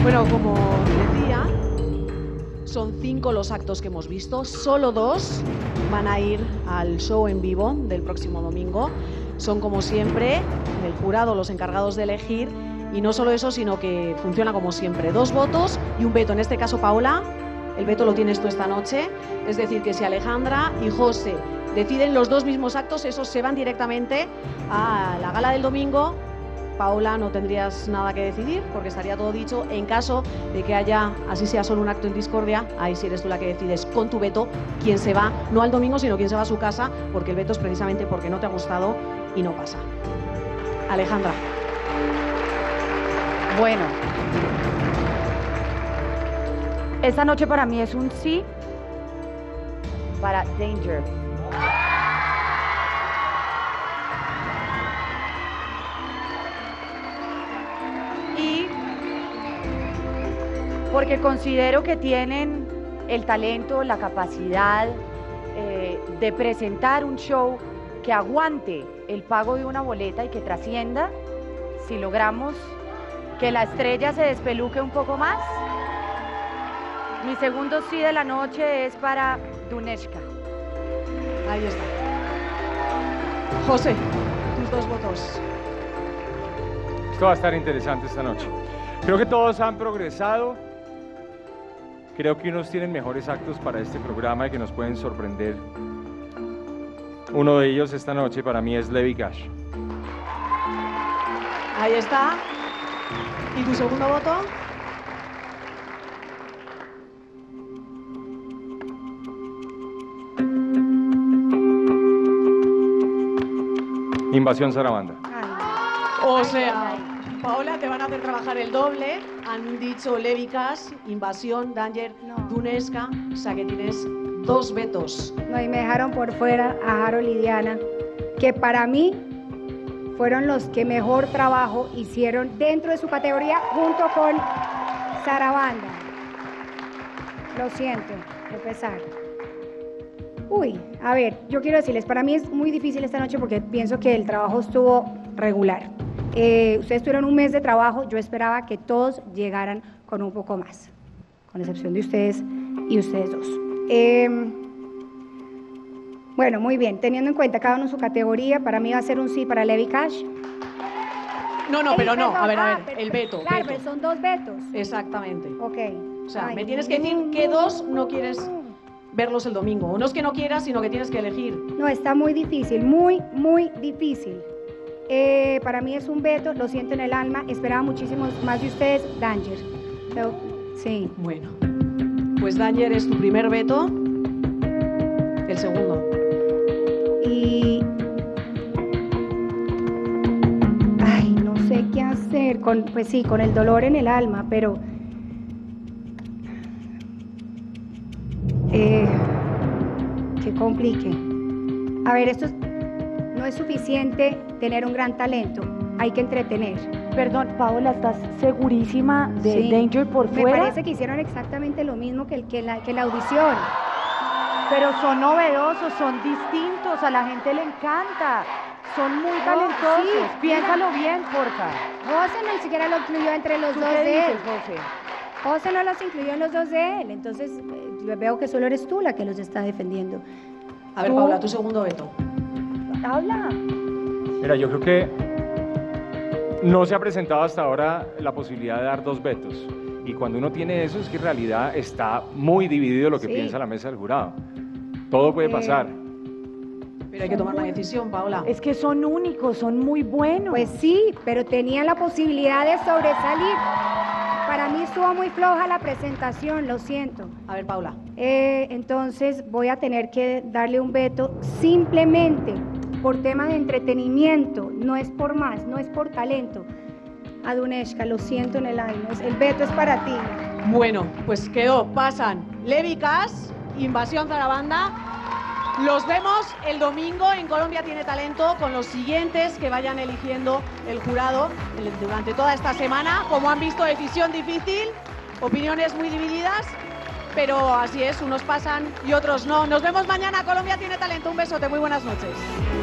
Bueno, como decía, son 5 los actos que hemos visto, solo 2 van a ir al show en vivo del próximo domingo. Son, como siempre, el jurado los encargados de elegir, y no solo eso, sino que funciona como siempre, 2 votos y un veto. En este caso, Paola, el veto lo tienes tú esta noche, es decir, que si Alejandra y José deciden los 2 mismos actos, esos se van directamente a la gala del domingo. Paola, no tendrías nada que decidir porque estaría todo dicho. En caso de que haya, así sea solo un acto en discordia, ahí sí eres tú la que decides con tu veto quién se va, no al domingo, sino quién se va a su casa, porque el veto es precisamente porque no te ha gustado y no pasa. Alejandra. Bueno, esta noche para mí es un sí para Danger. Y porque considero que tienen el talento, la capacidad de presentar un show que aguante el pago de una boleta y que trascienda si logramos que la estrella se despeluque un poco más. Mi segundo sí de la noche es para Duneshka. Ahí está. José, tus 2 votos. Esto va a estar interesante esta noche. Creo que todos han progresado. Creo que unos tienen mejores actos para este programa y que nos pueden sorprender. Uno de ellos esta noche para mí es Levi Cash. Ahí está. ¿Y tu segundo voto? Invasión Sarabanda. O sea, Paola, te van a hacer trabajar el doble. Han dicho Levi Cash, Invasión, Danger, Duneshka. O sea que tienes 2 vetos. No, y me dejaron por fuera a Harold y Diana, que para mí fueron los que mejor trabajo hicieron dentro de su categoría junto con Sarabanda. Lo siento, de pesar. Uy, a ver, yo quiero decirles, para mí es muy difícil esta noche porque pienso que el trabajo estuvo regular. Ustedes tuvieron un mes de trabajo, yo esperaba que todos llegaran con un poco más, con excepción de ustedes y ustedes 2. Bueno, muy bien, teniendo en cuenta cada uno su categoría, para mí va a ser un sí para Levi Cash. No, pero no, a ver, el veto. Claro, veto. pero son 2 vetos. Exactamente. Ok. O sea, Ay, me tienes que decir que 2 no quieres verlos el domingo. O no es que no quieras, sino que tienes que elegir. No, está muy difícil, muy, muy difícil. Para mí es un veto, lo siento en el alma, esperaba muchísimo más de ustedes, Danger. Pero, sí. Bueno, pues Danger es tu primer veto, el segundo. Y... ay, no sé qué hacer, pues sí, con el dolor en el alma, pero... que complique. A ver, no es suficiente tener un gran talento, hay que entretener. Perdón, Paola, ¿estás segurísima de Sí. Danger por fuera? Me parece que hicieron exactamente lo mismo que la audición. Pero son novedosos, son distintos, a la gente le encanta. Son muy talentosos. sí, Piénsalo bien, porfa. José no siquiera lo incluyó entre los ¿Tú 2 qué de él. dices, José? José no los incluyó en los 2 de él, entonces veo que solo eres tú la que los está defendiendo. A ver, Paula, tu segundo veto. Habla. Mira, yo creo que no se ha presentado hasta ahora la posibilidad de dar 2 vetos. Y cuando uno tiene eso es que en realidad está muy dividido lo que Sí. piensa la mesa del jurado. Todo puede pasar. Pero hay que tomar una decisión, Paula. Es que son únicos, son muy buenos. Pues sí, pero tenían la posibilidad de sobresalir. Para mí estuvo muy floja la presentación, lo siento. A ver, Paula. Entonces voy a tener que darle un veto simplemente por tema de entretenimiento, no es por más, no es por talento. A Duneshka, lo siento en el alma, el veto es para ti. Bueno, pues quedó, pasan Levi Cash, Invasión Sarabanda. Los vemos el domingo en Colombia Tiene Talento con los siguientes que vayan eligiendo el jurado durante toda esta semana. Como han visto, decisión difícil, opiniones muy divididas, pero así es, unos pasan y otros no. Nos vemos mañana, Colombia Tiene Talento. Un besote, muy buenas noches.